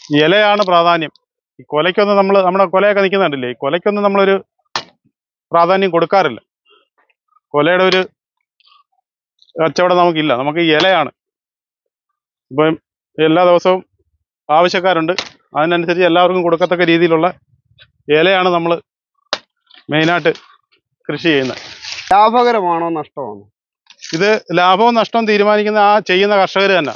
ഇലയാണ് പ്രാധാന്യം. ഈ കൊലയ്ക്കൊന്നും നമ്മുടെ കൊലയൊക്കെ നിൽക്കുന്നുണ്ടല്ലേ, ഈ കൊലയ്ക്കൊന്നും നമ്മളൊരു പ്രാധാന്യം കൊടുക്കാറില്ല. കൊലയുടെ ഒരു കച്ചവടം നമുക്കില്ല. നമുക്ക് ഇലയാണ്. ഇപ്പം എല്ലാ ദിവസവും ആവശ്യക്കാരുണ്ട്, അതിനനുസരിച്ച് എല്ലാവർക്കും കൊടുക്കത്തക്ക രീതിയിലുള്ള ഇലയാണ് നമ്മൾ മെയിനായിട്ട് കൃഷി ചെയ്യുന്നത്. ലാഭകരമാണോ നഷ്ടമാണോ? ഇത് ലാഭവും നഷ്ടവും തീരുമാനിക്കുന്ന ആ ചെയ്യുന്ന കർഷകർ തന്നെ.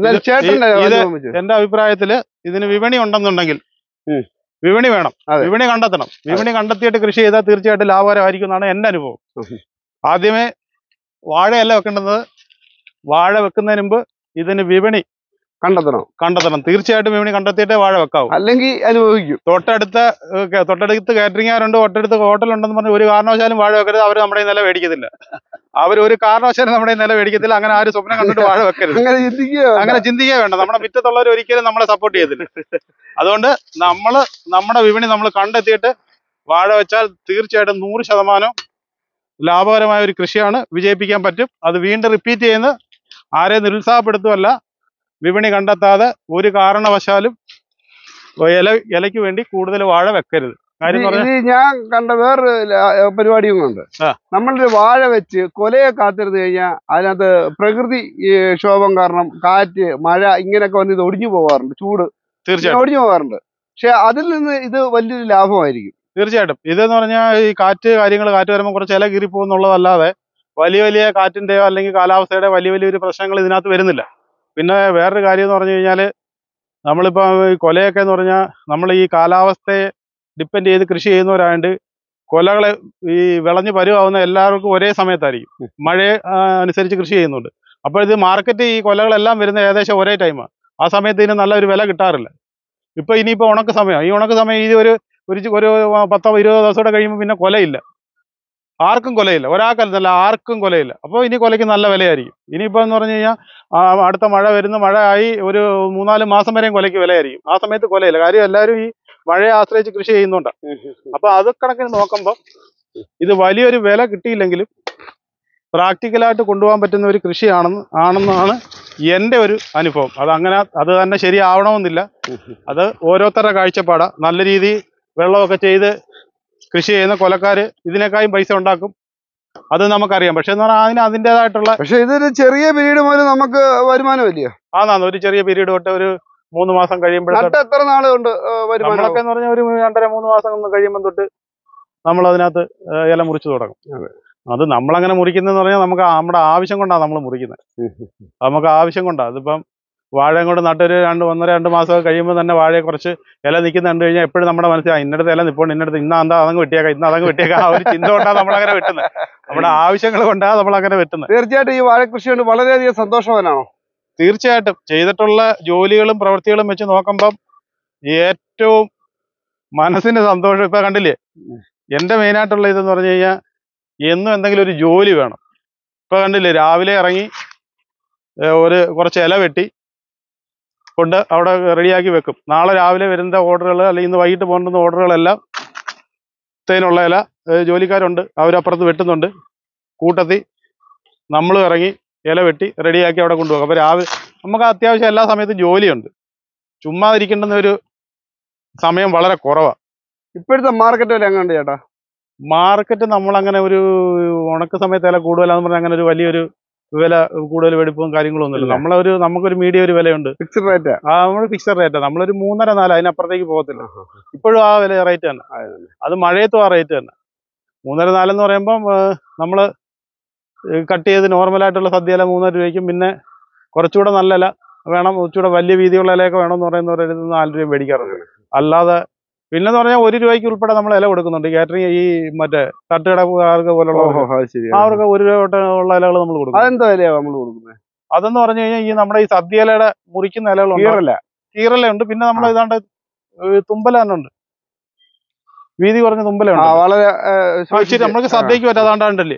എന്റെ അഭിപ്രായത്തില് ഇതിന് വിപണി ഉണ്ടെന്നുണ്ടെങ്കിൽ വിപണി വേണം, വിപണി കണ്ടെത്തണം. വിപണി കണ്ടെത്തിയിട്ട് കൃഷി ചെയ്താൽ തീർച്ചയായിട്ടും ലാഭകരമായിരിക്കും എന്നാണ് എന്റെ അനുഭവം. ആദ്യമേ വാഴയല്ല വെക്കേണ്ടത്, വാഴ വെക്കുന്നതിന് മുമ്പ് ഇതിന് വിപണി കണ്ടെത്തണം. തീർച്ചയായിട്ടും വിപണി കണ്ടെത്തിയിട്ടേ വാഴ വെക്കാവൂ, അല്ലെങ്കിൽ അനുഭവിക്കും. തൊട്ടടുത്ത് കാറ്ററിംഗുകാരുണ്ട്, തൊട്ടടുത്ത് ഹോട്ടലുണ്ടെന്ന് പറഞ്ഞ് ഒരു കാരണവശാലും വാഴ വെക്കരുത്. അവർ നമ്മുടെ നില മേടിക്കത്തില്ല. അവർ ഒരു കാരണവശാലും നമ്മുടെ നില മേടിക്കത്തില്ല. അങ്ങനെ ആരും സ്വപ്നം കണ്ടിട്ട് വാഴ വെക്കരുത്. അങ്ങനെ ചിന്തിക്കുക വേണ്ട. നമ്മുടെ മുറ്റത്തുള്ളവർ ഒരിക്കലും നമ്മളെ സപ്പോർട്ട് ചെയ്യത്തില്ല. അതുകൊണ്ട് നമ്മുടെ വിപണി നമ്മൾ കണ്ടെത്തിയിട്ട് വാഴ വെച്ചാൽ തീർച്ചയായിട്ടും 100% ലാഭകരമായ ഒരു കൃഷിയാണ്, വിജയിപ്പിക്കാൻ പറ്റും. അത് വീണ്ടും റിപ്പീറ്റ് ചെയ്യുന്ന ആരെയും നിരുത്സാഹപ്പെടുത്തുമല്ല. വിപണി കണ്ടെത്താതെ ഒരു കാരണവശാലും ഇലയ്ക്ക് വേണ്ടി കൂടുതൽ വാഴ വെക്കരുത്. ഞാൻ കണ്ട വേറൊരു പരിപാടിയും കൊണ്ട്, നമ്മളൊരു വാഴ വെച്ച് കൊലയെ കാത്തിരുന്ന് കഴിഞ്ഞാൽ അതിനകത്ത് പ്രകൃതി ക്ഷോഭം കാരണം കാറ്റ്, മഴ ഇങ്ങനെയൊക്കെ വന്ന് ഇത് ഒടിഞ്ഞു പോകാറുണ്ട്. ചൂട് തീർച്ചയായിട്ടും ഒടിഞ്ഞു പോകാറുണ്ട്. പക്ഷെ അതിൽ നിന്ന് ഇത് വലിയൊരു ലാഭമായിരിക്കും. തീർച്ചയായിട്ടും. ഇതെന്ന് പറഞ്ഞാൽ ഈ കാറ്റ് വരുമ്പോൾ കുറച്ച് ഇല കീറി പോകുന്നുള്ളതല്ലാതെ വലിയ കാറ്റിന്റെയോ അല്ലെങ്കിൽ കാലാവസ്ഥയുടെ വലിയൊരു പ്രശ്നങ്ങൾ ഇതിനകത്ത് വരുന്നില്ല. പിന്നെ വേറൊരു കാര്യം എന്ന് പറഞ്ഞു കഴിഞ്ഞാൽ, നമ്മളിപ്പോൾ കൊലയൊക്കെ എന്ന് പറഞ്ഞാൽ നമ്മൾ ഈ കാലാവസ്ഥയെ ഡിപ്പെൻഡ് ചെയ്ത് കൃഷി ചെയ്യുന്നവരായതുകൊണ്ട് കൊലകളെ ഈ വിളഞ്ഞ് പരുവാകുന്ന എല്ലാവർക്കും ഒരേ സമയത്തായിരിക്കും. മഴയെ അനുസരിച്ച് കൃഷി ചെയ്യുന്നുണ്ട്. അപ്പോൾ ഇത് മാർക്കറ്റ് ഈ കൊലകളെല്ലാം വരുന്ന ഏകദേശം ഒരേ ടൈമാണ്. ആ സമയത്ത് ഇതിന് നല്ലൊരു വില കിട്ടാറില്ല. ഇനിയിപ്പോൾ ഉണക്ക സമയം, ഈ ഉണക്ക സമയം ഇത് ഒരു 10-20 ദിവസം കൂടെ കഴിയുമ്പോൾ പിന്നെ കൊലയില്ല, ആർക്കും കൊലയില്ല. ഒരാൾക്കല്ല, ആർക്കും കൊലയില്ല. അപ്പോൾ ഇനി കൊലയ്ക്ക് നല്ല വിലയായിരിക്കും. ഇനിയിപ്പോൾ എന്ന് പറഞ്ഞു കഴിഞ്ഞാൽ അടുത്ത മഴ ആയി ഒരു 3-4 മാസം വരെയും കൊലയ്ക്ക് വിലയായിരിക്കും. ആ സമയത്ത് കൊലയില്ല. കാര്യം എല്ലാവരും ഈ മഴയെ ആശ്രയിച്ച് കൃഷി ചെയ്യുന്നുണ്ട്. അപ്പൊ അത് കണക്കിന് നോക്കുമ്പോൾ ഇത് വലിയൊരു വില കിട്ടിയില്ലെങ്കിലും പ്രാക്ടിക്കലായിട്ട് കൊണ്ടുപോകാൻ പറ്റുന്ന ഒരു കൃഷിയാണെന്നാണ് എൻ്റെ ഒരു അനുഭവം. അത് തന്നെ ശരിയാവണമെന്നില്ല. അത് ഓരോരുത്തരുടെ കാഴ്ചപ്പാടാ. നല്ല രീതിയിൽ വെള്ളമൊക്കെ ചെയ്ത് കൃഷി ചെയ്യുന്ന കൊലക്കാര് ഇതിനേക്കാളും പൈസ ഉണ്ടാക്കും, അത് നമുക്കറിയാം. പക്ഷെ എന്ന് പറഞ്ഞാൽ അതിൻ്റെതായിട്ടുള്ള, പക്ഷെ ഇതൊരു ചെറിയ പീരീഡ് മുതൽ നമുക്ക് വരുമാനം ഇല്ലയോ? ഒരു ചെറിയ പീരീഡ് തൊട്ട് ഒരു 3 മാസം കഴിയുമ്പോഴത്തേക്ക് എത്ര നാൾ കൊണ്ട് നമ്മളൊക്കെ എന്ന് പറഞ്ഞാൽ ഒരു 2.5-3 മാസം കഴിയുമ്പോൾ തൊട്ട് നമ്മൾ അതിനകത്ത് ഇല മുറിച്ചു തുടങ്ങും. അത് നമ്മളങ്ങനെ മുറിക്കുന്നതെന്ന് പറഞ്ഞാൽ നമുക്ക് നമ്മുടെ ആവശ്യം കൊണ്ടാണ് നമ്മൾ മുറിക്കുന്നത്. നമുക്ക് ആവശ്യം കൊണ്ടാണ്. അതിപ്പം വാഴയും കൊണ്ട് നട്ടൊരു 1-2 മാസം കഴിയുമ്പോൾ തന്നെ വാഴയെ കുറച്ച് ഇല നിൽക്കുന്ന കണ്ടു കഴിഞ്ഞാൽ എപ്പോഴും നമ്മുടെ മനസ്സിലായി ഇന്നടത്ത് ഇല നിൽപ്പുണ്ട്, ഇന്നടത്ത് അതങ്ങ് വെട്ടിയേക്കാം. ആ ഒരു ചിന്ത കൊണ്ടാണ് നമ്മളങ്ങനെ വെട്ടുന്നത്. നമ്മുടെ ആവശ്യങ്ങൾ കൊണ്ടാണ് നമ്മളങ്ങനെ വെട്ടുന്നത്. തീർച്ചയായിട്ടും ഈ വാഴ കൃഷി കൊണ്ട് വളരെയധികം സന്തോഷവാനാണോ? തീർച്ചയായിട്ടും. ചെയ്തിട്ടുള്ള ജോലികളും പ്രവൃത്തികളും വെച്ച് നോക്കുമ്പം ഏറ്റവും മനസ്സിന് സന്തോഷം ഇപ്പൊ കണ്ടില്ലേ. എന്റെ മെയിനായിട്ടുള്ള ഇതെന്ന് പറഞ്ഞു കഴിഞ്ഞാൽ എന്നും എന്തെങ്കിലും ഒരു ജോലി വേണം. ഇപ്പൊ കണ്ടില്ലേ, രാവിലെ ഇറങ്ങി കുറച്ച് ഇല വെട്ടി കൊണ്ട് അവിടെ റെഡിയാക്കി വെക്കും. നാളെ രാവിലെ വരുന്ന ഓർഡറുകൾ അല്ലെങ്കിൽ ഇന്ന് വൈകിട്ട് പോകേണ്ടുന്ന ഓർഡറുകളെല്ലാം തേനുള്ള ഇല ജോലിക്കാരുണ്ട്, അവരപ്പുറത്ത് വെട്ടുന്നുണ്ട്. കൂട്ടത്തിൽ നമ്മളും ഇറങ്ങി ഇല വെട്ടി റെഡിയാക്കി അവിടെ കൊണ്ടുപോകും. അപ്പോൾ രാവിലെ നമുക്ക് അത്യാവശ്യം എല്ലാ സമയത്തും ജോലിയുണ്ട്. ചുമ്മാതിരിക്കേണ്ടുന്ന ഒരു സമയം വളരെ കുറവാണ്. ഇപ്പോഴത്തെ മാർക്കറ്റ് വില എങ്ങനെയുണ്ട് ചേട്ടാ? മാർക്കറ്റ് നമ്മളങ്ങനെ ഒരു ഉണക്ക സമയത്ത് വില കൂടുതലാന്ന് പറഞ്ഞാൽ അങ്ങനെ ഒരു വലിയൊരു വില കൂടുതൽ വെടിപ്പും കാര്യങ്ങളും ഒന്നുമില്ല. നമുക്കൊരു മീഡിയം ഒരു വിലയുണ്ട്. Fixed rate? നമ്മൾ ഫിക്സഡ് റേറ്റാണ്. നമ്മളൊരു 3.5-4 അതിനപ്പുറത്തേക്ക് പോകത്തില്ല. ഇപ്പോഴും ആ വില റേറ്റ് തന്നെ. അത് മഴയത്തും ആ റേറ്റ് തന്നെ. 3.5-4 എന്ന് പറയുമ്പം നമ്മൾ കട്ട് ചെയ്ത് നോർമലായിട്ടുള്ള സദ്യ ഇല 3 രൂപയ്ക്കും, പിന്നെ കുറച്ചുകൂടെ നല്ല ഇല വേണം, കുറച്ചുകൂടെ വലിയ വീതിയുള്ള ഇലയൊക്കെ വേണമെന്ന് പറയുന്നവരുടെ 4 രൂപ മേടിക്കാറുണ്ട്. അല്ലാതെ പിന്നെന്ന് പറഞ്ഞാൽ 1 രൂപയ്ക്ക് ഉൾപ്പെടെ നമ്മൾ ഇല കൊടുക്കുന്നുണ്ട്. കാറ്ററിംഗ് ഈ മറ്റേ തട്ടുകടക്കാർക്ക് പോലുള്ള അവർക്ക് 1 രൂപ തൊട്ടുള്ള ഇലകൾ നമ്മൾ കൊടുക്കും. അതെന്താ ഇലയാണ് നമ്മൾ കൊടുക്കുന്നത്? അതെന്ന് പറഞ്ഞു കഴിഞ്ഞാൽ ഈ നമ്മുടെ ഈ സദ്യ ഇലയുടെ മുറിക്കുന്ന ഇലകളുണ്ട്, കീറലുണ്ട്. പിന്നെ നമ്മൾ ഇതാണ്ട് തുമ്പല തന്നെ ഉണ്ട്, വീതി കുറഞ്ഞ തുമ്പലുണ്ട്. വളരെ നമ്മൾക്ക് സദ്യക്ക് പറ്റാതാണ്ടല്ലേ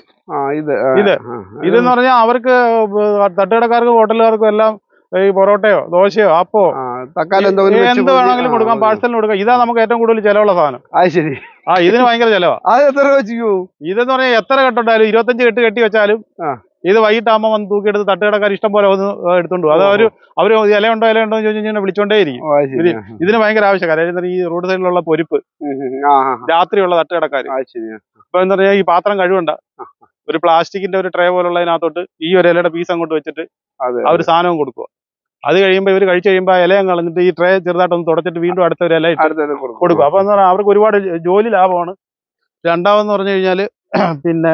ഇതെന്ന് പറഞ്ഞാൽ അവർക്ക് തട്ടുകടക്കാർക്കും ഹോട്ടലുകാർക്കും എല്ലാം ഈ പൊറോട്ടയോ ദോശയോ അപ്പോ എന്ത് വേണമെങ്കിലും കൊടുക്കാം, പാഴ്സലിന് കൊടുക്കാം. ഇതാ നമുക്ക് ഏറ്റവും കൂടുതൽ ചിലവുള്ള സാധനം. ഇതിന് ഭയങ്കര ചിലവാ. ഇതെന്ന് പറഞ്ഞാൽ എത്ര കെട്ടുണ്ടായാലും 25 കെട്ട് കെട്ടി വെച്ചാലും ഇത് വൈകിട്ടാകുമ്പോൾ വന്ന് തൂക്കിയെടുത്ത് തട്ടുകടക്കാർ ഇഷ്ടം പോലെ വന്ന് എടുത്തോണ്ട് പോകും. അത് അവര് ഇലയുണ്ടോ എന്ന് ചോദിച്ചു കഴിഞ്ഞാൽ വിളിച്ചോണ്ടേ ഇരിക്കും. ഇതിന് ഭയങ്കര ആവശ്യക്കാര് ഈ റോഡ് സൈഡിലുള്ള പൊരിപ്പ് രാത്രിയുള്ള തട്ടുകടക്കാര്. ഇപ്പൊ എന്താ പറയാ, ഈ പാത്രം കഴുകണ്ട, ഒരു പ്ലാസ്റ്റിക്കിന്റെ ഒരു ട്രേ പോലുള്ളതിനകത്തോട്ട് ഈ ഒരു ഇലയുടെ പീസ് അങ്ങോട്ട് വെച്ചിട്ട് അവർ സാധനവും കൊടുക്കുക. അത് കഴിയുമ്പോൾ ഇവർ കഴിച്ചു കഴിയുമ്പോൾ ആ ഇലയും കളഞ്ഞിട്ട് ഈ ട്രേ ചെറുതായിട്ടൊന്ന് തുടച്ചിട്ട് വീണ്ടും അടുത്ത ഒരു ഇല ഇട്ട് കൊടുക്കും. അപ്പൊ എന്താ പറയുക, അവർക്ക് ഒരുപാട് ജോലി ലാഭമാണ്. രണ്ടാമെന്ന് പറഞ്ഞു കഴിഞ്ഞാല് പിന്നെ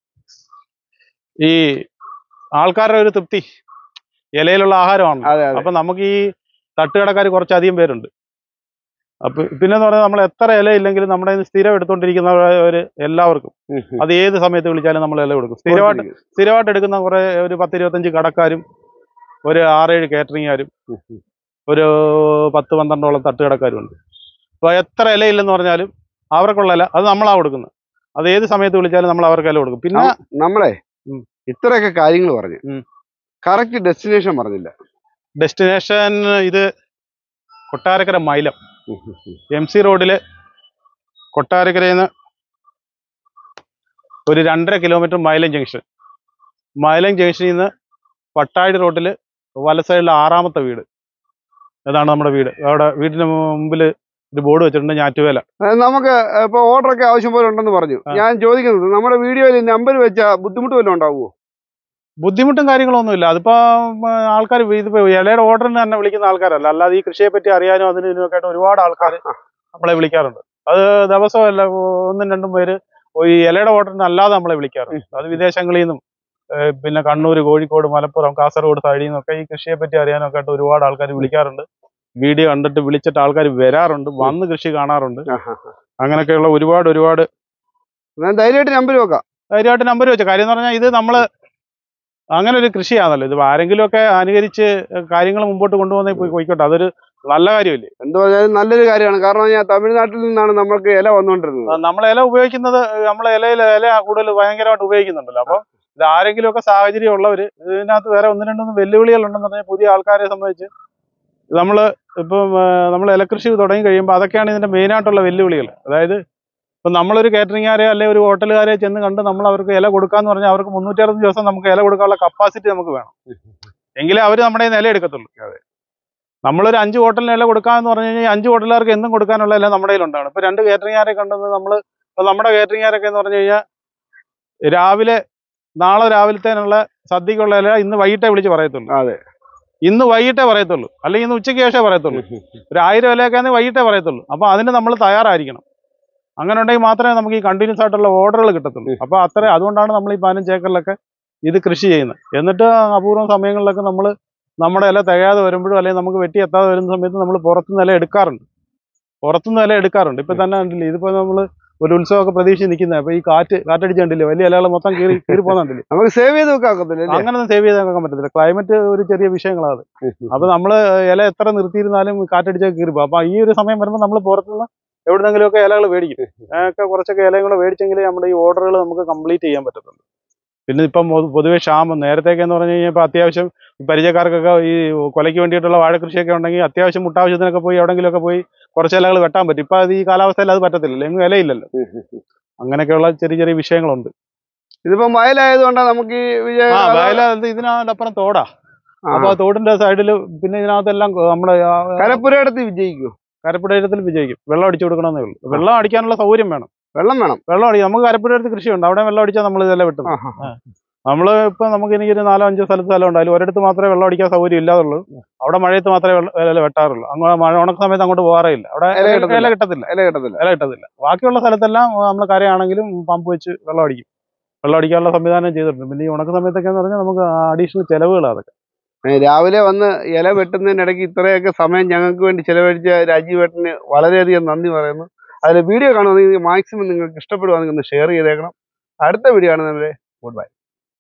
ഈ ആൾക്കാരുടെ ഒരു തൃപ്തി, ഇലയിലുള്ള ആഹാരമാണ്. അപ്പൊ നമുക്ക് ഈ തട്ടുകടക്കാർ കുറച്ചധികം പേരുണ്ട്. അപ്പൊ പിന്നെന്ന് പറഞ്ഞാൽ നമ്മൾ എത്ര ഇല ഇല്ലെങ്കിലും നമ്മുടെ സ്ഥിരം എടുത്തോണ്ടിരിക്കുന്നവര് എല്ലാവർക്കും അത് ഏത് സമയത്ത് വിളിച്ചാലും നമ്മൾ ഇല കൊടുക്കും. സ്ഥിരമായിട്ട് എടുക്കുന്ന കുറെ ഒരു 10-25 കടക്കാരും ഒരു 6-7 കാറ്ററിംഗുകാരും ഒരു 10-12 തട്ടുകടക്കാരും ഉണ്ട്. അപ്പൊ എത്ര ഇലയില്ലെന്ന് പറഞ്ഞാലും അവർക്കുള്ള ഇല അത് നമ്മളാ കൊടുക്കുന്നത്. അത് ഏത് സമയത്ത് വിളിച്ചാലും നമ്മൾ അവർക്ക് ഇല കൊടുക്കും. പിന്നെ നമ്മളെ ഇത്രയൊക്കെ കാര്യങ്ങൾ പറഞ്ഞു, കറക്റ്റ് ഡെസ്റ്റിനേഷൻ പറഞ്ഞില്ല. ഡെസ്റ്റിനേഷൻ ഇത് കൊട്ടാരക്കര മൈലം MC റോഡില് കൊട്ടാരക്കരയിൽ നിന്ന് ഒരു 2.5 കിലോമീറ്റർ മൈലം ജംഗ്ഷനിൽ നിന്ന് പട്ടാഴി റോഡില് വല സൈഡിലെ 6ാമത്തെ വീട്, അതാണ് നമ്മുടെ വീട്. അവിടെ വീടിന് മുമ്പിൽ ഒരു ബോർഡ് വെച്ചിട്ടുണ്ട്, ഞാറ്റുവേല. നമുക്ക് ഇപ്പൊ ഓർഡർ ഒക്കെ ആവശ്യം പോലെ ഉണ്ടെന്ന് പറഞ്ഞു. ഞാൻ ചോദിക്കുന്നത്, നമ്മുടെ വീഡിയോയിൽ നമ്പർ വെച്ചാൽ ബുദ്ധിമുട്ട് വല്ലതും ഉണ്ടാവുമോ? ബുദ്ധിമുട്ടും കാര്യങ്ങളൊന്നുമില്ല. അതിപ്പോ ആൾക്കാർ ഇതിപ്പോ ഇലയുടെ ഓർഡറിന് തന്നെ വിളിക്കുന്ന ആൾക്കാരല്ല, അല്ലാതെ ഈ കൃഷിയെ പറ്റി അറിയാനും അതിനും ഇതിനൊക്കെ ആയിട്ട് ഒരുപാട് ആൾക്കാർ നമ്മളെ വിളിക്കാറുണ്ട്. അത് ദിവസമല്ല, 1-2 പേര് ഈ ഇലയുടെ ഓർഡറിന് അല്ലാതെ നമ്മളെ വിളിക്കാറുണ്ട്. അത് വിദേശങ്ങളിൽ നിന്നും പിന്നെ കണ്ണൂർ, കോഴിക്കോട്, മലപ്പുറം, കാസർഗോഡ് സൈഡിൽ നിന്നൊക്കെ ഈ കൃഷിയെ പറ്റി അറിയാനൊക്കെ ആയിട്ട് ഒരുപാട് ആൾക്കാർ വിളിക്കാറുണ്ട്. വീഡിയോ കണ്ടിട്ട് വിളിച്ചിട്ട് ആൾക്കാർ വരാറുണ്ട്, വന്ന് കൃഷി കാണാറുണ്ട്. അങ്ങനെയൊക്കെയുള്ള ഒരുപാട് ധൈര്യമായിട്ട് നമ്പർ വെച്ച കാര്യം എന്ന് പറഞ്ഞാൽ, ഇത് നമ്മള് അങ്ങനെ ഒരു കൃഷിയാണല്ലോ. ഇത് ആരെങ്കിലും ഒക്കെ അനുകരിച്ച് കാര്യങ്ങൾ മുമ്പോട്ട് കൊണ്ടുപോകുന്നേ പോയിക്കോട്ടെ, അതൊരു നല്ല കാര്യമല്ലേ. എന്തോ നല്ലൊരു കാര്യമാണ്. കാരണം ഞാൻ തമിഴ്നാട്ടിൽ നിന്നാണ് നമ്മൾക്ക് ഇല വന്നുകൊണ്ടിരുന്നത്. നമ്മൾ ഇല ഉപയോഗിക്കുന്നത്, നമ്മളെ ഇല കൂടുതൽ ഭയങ്കരമായിട്ട് ഉപയോഗിക്കുന്നുണ്ടല്ലോ. അപ്പൊ ഇത് ആരെങ്കിലും ഒക്കെ സാഹചര്യം ഉള്ളവര്, ഇതിനകത്ത് വേറെ 1-2 വെല്ലുവിളികൾ ഉണ്ടെന്ന് പറഞ്ഞാൽ, പുതിയ ആൾക്കാരെ സംബന്ധിച്ച് നമ്മൾ ഇലകൃഷി തുടങ്ങി കഴിയുമ്പോൾ അതൊക്കെയാണ് ഇതിന്റെ മെയിനായിട്ടുള്ള വെല്ലുവിളികൾ. അതായത് ഇപ്പം നമ്മളൊരു കാറ്ററിംഗുകാരെ അല്ലെങ്കിൽ ഒരു ഹോട്ടലുകാരെ ചെന്ന് കണ്ട് നമ്മൾ അവർക്ക് ഇല കൊടുക്കാന്ന് പറഞ്ഞാൽ, അവർക്ക് 365 ദിവസം നമുക്ക് ഇല കൊടുക്കാനുള്ള കപ്പാസിറ്റി നമുക്ക് വേണം, എങ്കിലേ അവർ നമ്മുടെ ഇല എടുക്കത്തുള്ളൂ. നമ്മളൊരു 5 ഹോട്ടലിന് ഇല കൊടുക്കാമെന്ന് പറഞ്ഞു കഴിഞ്ഞാൽ 5 ഹോട്ടലുകാർക്ക് എന്നും കൊടുക്കാനുള്ള ഇല നമ്മുടെ കയ്യിലുണ്ടാണ്. ഇപ്പൊ 2 കാറ്ററിംഗുകാരെ കണ്ടെന്ന് നമ്മുടെ കാറ്ററിംഗുകാരൊക്കെ എന്ന് പറഞ്ഞു കഴിഞ്ഞാൽ നാളെ രാവിലത്തേനുള്ള സദ്യക്കുള്ള ഇല ഇന്ന് വൈകിട്ടേ വിളിച്ച് പറയത്തുള്ളൂ. ഇന്ന് വൈകിട്ടേ പറയത്തുള്ളൂ, അല്ലെങ്കിൽ ഇന്ന് ഉച്ചയ്ക്ക് ശേഷമേ പറയത്തുള്ളൂ. ഒരു 1000 ഇലയൊക്കെ ആണെങ്കിൽ വൈകിട്ടേ പറയത്തുള്ളൂ. അപ്പൊ അതിന് നമ്മൾ തയ്യാറായിരിക്കണം. അങ്ങനെ ഉണ്ടെങ്കിൽ മാത്രമേ നമുക്ക് ഈ കണ്ടിന്യൂസ് ആയിട്ടുള്ള ഓർഡറുകൾ കിട്ടത്തുള്ളൂ. അപ്പൊ അതുകൊണ്ടാണ് നമ്മൾ ഈ 15 ഏക്കറിലൊക്കെ ഇത് കൃഷി ചെയ്യുന്നത്. എന്നിട്ട് അപൂർവം സമയങ്ങളിലൊക്കെ നമ്മുടെ ഇല തികയാതെ വരുമ്പോഴും, അല്ലെങ്കിൽ നമുക്ക് വെട്ടി എത്താതെ വരുന്ന സമയത്ത് നമ്മൾ പുറത്തുനിന്ന് ഇല എടുക്കാറുണ്ട്. ഇപ്പൊ തന്നെ കണ്ടില്ലേ, ഇതിപ്പോ നമ്മൾ ഒരു ഉത്സവമൊക്കെ പ്രതീക്ഷിച്ച് നിൽക്കുന്നത്. അപ്പൊ ഈ കാറ്റടിച്ച് കണ്ടില്ലേ, വലിയ ഇലകൾ മൊത്തം കീറി പോകുന്നുണ്ടല്ലേ. നമുക്ക് സേവ് ചെയ്ത് വെക്കാൻ അങ്ങനൊന്നും സേവ് ചെയ്ത് വെക്കാൻ പറ്റത്തില്ല. ക്ലൈമറ്റ് ഒരു ചെറിയ വിഷയങ്ങളാണ്. അപ്പൊ നമ്മള് ഇല എത്ര നിർത്തിയിരുന്നാലും കാറ്റടിച്ചൊക്കെ കീറിപ്പോ. അപ്പൊ ഈ ഒരു സമയം വരുമ്പോൾ നമ്മൾ പുറത്തുനിന്ന് എവിടെന്നെങ്കിലുമൊക്കെ ഇലകൾ മേടിക്കും. കുറച്ചൊക്കെ ഇലയും കൂടെ മേടിച്ചെങ്കിലേ നമ്മുടെ ഈ ഓർഡറുകൾ നമുക്ക് കംപ്ലീറ്റ് ചെയ്യാൻ പറ്റത്തുള്ളൂ. പിന്നെ ഇപ്പം പൊതുവെ ക്ഷാമം, നേരത്തേക്ക് എന്ന് പറഞ്ഞു കഴിഞ്ഞാൽ ഇപ്പൊ അത്യാവശ്യം പരിചയക്കാർക്കൊക്കെ ഈ കൊലയ്ക്ക് വേണ്ടിയിട്ടുള്ള വാഴകൃഷിയൊക്കെ ഉണ്ടെങ്കിൽ അത്യാവശ്യം മുട്ടാവശ്യത്തിനൊക്കെ പോയി എവിടെങ്കിലുമൊക്കെ പോയി കുറച്ച് ഇലകൾ വെട്ടാൻ പറ്റും. ഇപ്പൊ അത് ഈ കാലാവസ്ഥയിൽ അത് പറ്റത്തില്ലല്ലോ, എങ്ങും ഇലയില്ലല്ലോ. അങ്ങനെയൊക്കെയുള്ള ചെറിയ വിഷയങ്ങളുണ്ട്. ഇതിപ്പോ വയലായതുകൊണ്ടാണ് നമുക്ക് ഇതിനപ്പുറം തോടാ. അപ്പൊ തോടിന്റെ സൈഡില് പിന്നെ ഇതിനകത്തെല്ലാം നമ്മുടെ കരപ്പുരയിടത്തിൽ വിജയിക്കും. വെള്ളം അടിച്ചു കൊടുക്കണമെന്നേ ഉള്ളൂ. വെള്ളം അടിക്കാനുള്ള സൗകര്യം വേണം. വെള്ളം അടിക്കാം. നമുക്ക് കരപ്പുരയിടത്ത് കൃഷിയുണ്ട്, അവിടെ വെള്ളം അടിച്ചാൽ നമ്മൾ ഇതെല്ലാം വെട്ടും. എനിക്കൊരു 4-5 സ്ഥലം ഉണ്ടായാലും ഒരിടത്ത് മാത്രമേ വെള്ളം അടിക്കാൻ സൗകര്യം ഇല്ലാതുള്ളൂ. അവിടെ മഴയത്ത് മാത്രമേ വെട്ടാറുള്ളൂ. ഉണക്ക സമയത്ത് അങ്ങോട്ട് പോകാറില്ല. അവിടെ ഇല കിട്ടത്തില്ല. ബാക്കിയുള്ള സ്ഥലത്തെല്ലാം നമ്മൾ കരയാണെങ്കിലും പമ്പ് വെച്ച് വെള്ളം അടിക്കാനുള്ള സംവിധാനം ചെയ്തിട്ടുണ്ട്. പിന്നെ ഈ ഉണക്ക സമയത്തൊക്കെ എന്ന് പറഞ്ഞാൽ നമുക്ക് അഡീഷണൽ ചെലവുകളാണ് അതൊക്കെ. രാവിലെ വന്ന് ഇല വെട്ടുന്നതിനിടയ്ക്ക് ഇത്രയൊക്കെ സമയം ഞങ്ങൾക്ക് വേണ്ടി ചെലവഴിച്ച രാജീവേട്ടന് വളരെയധികം നന്ദി പറയുന്നു. അതിൽ വീഡിയോ കാണുന്നത് മാക്സിമം നിങ്ങൾക്ക് ഇഷ്ടപ്പെടുവാണെങ്കിൽ ഒന്ന് ഷെയർ ചെയ്തേക്കണം. അടുത്ത വീഡിയോ കാണുന്നവരെ ഗുഡ് ബൈ.